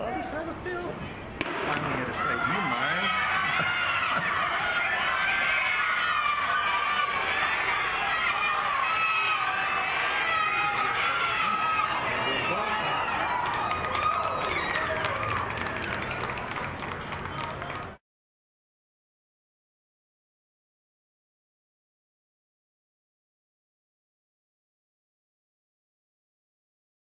other side of the field. Finally get a say, you mind?